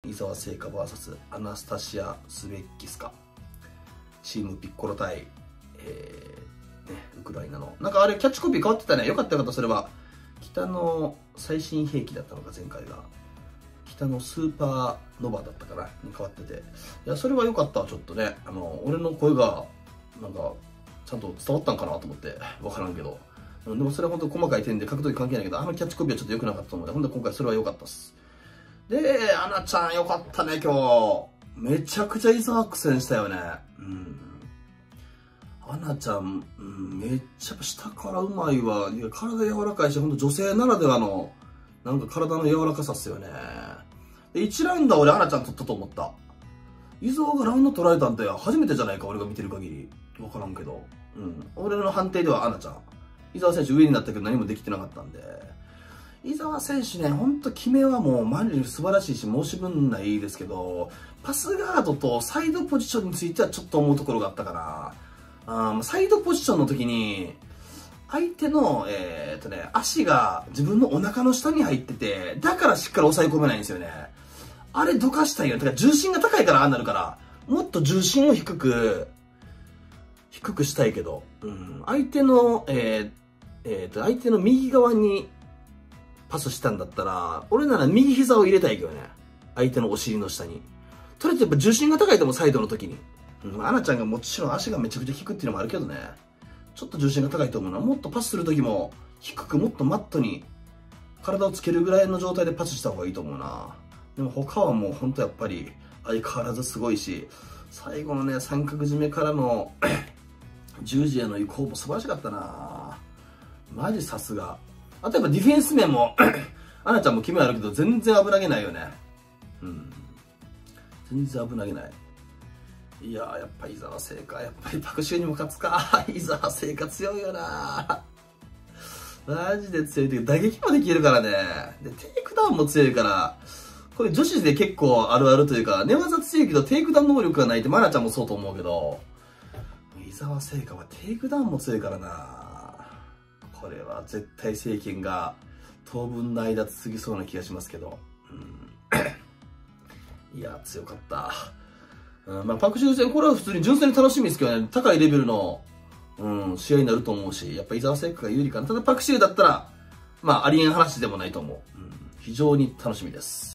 伊沢聖華 VS アナスタシア・スベッキスカ、チームピッコロ対、ウクライナの、なんかあれキャッチコピー変わってたね。よかったよかった。それは北の最新兵器だったのか、前回が北のスーパーノヴァだったかなに変わってて、いやそれは良かったわ。ちょっとね、俺の声がなんかちゃんと伝わったんかなと思って、分からんけど、でもそれは本当細かい点で格闘技関係ないけど、キャッチコピーはちょっと良くなかったので、本当に今回それは良かったっす。で、アナちゃん良かったね、今日。めちゃくちゃ伊沢苦戦したよね。アナちゃん、めっちゃ下からうまいわ。いや、体柔らかいし、ほんと女性ならではの、なんか体の柔らかさっすよね。で、1ラウンドは俺アナちゃん取ったと思った。伊沢がラウンド取られたんて初めてじゃないか、俺が見てる限り。わからんけど。俺の判定ではアナちゃん。伊沢選手上になったけど何もできてなかったんで。伊沢選手ね、ほんと決めはもうマジで素晴らしいし、申し分ないですけど、パスガードとサイドポジションについてはちょっと思うところがあったかな。サイドポジションの時に、相手の、足が自分のお腹の下に入ってて、だからしっかり抑え込めないんですよね。あれどかしたいよ。だから重心が高いからああなるから、もっと重心を低くしたいけど、相手の右側にパスしたんだったら、俺なら右膝を入れたいけどね。相手のお尻の下に。とりあえずやっぱ重心が高いと思う、サイドの時に。アナちゃんがもちろん足がめちゃくちゃ低いっていうのもあるけどね。ちょっと重心が高いと思うな。もっとパスする時も低く、もっとマットに体をつけるぐらいの状態でパスした方がいいと思うな。でも他はもう本当やっぱり相変わらずすごいし、最後のね、三角締めからの十字への移行も素晴らしかったな。マジさすが。あとやっぱディフェンス面もアナちゃんも決めあるけど全然危なげないよね。全然危なげない。いやー、やっぱ伊沢聖華、やっぱりパクシューにも勝つか。伊沢聖華強いよな。マジで強い。打撃もできるからね。で、テイクダウンも強いから、これ女子で結構あるあるというか、寝技強いけどテイクダウン能力がないって、マナちゃんもそうと思うけど、伊沢聖華はテイクダウンも強いからな。これは絶対政権が当分の間続きそうな気がしますけど。いや、強かった。パクシュー戦、これは普通に純粋に楽しみですけどね、高いレベルの、試合になると思うし、やっぱ伊沢聖華が有利かな。ただパクシューだったら、ありえん話でもないと思う。非常に楽しみです。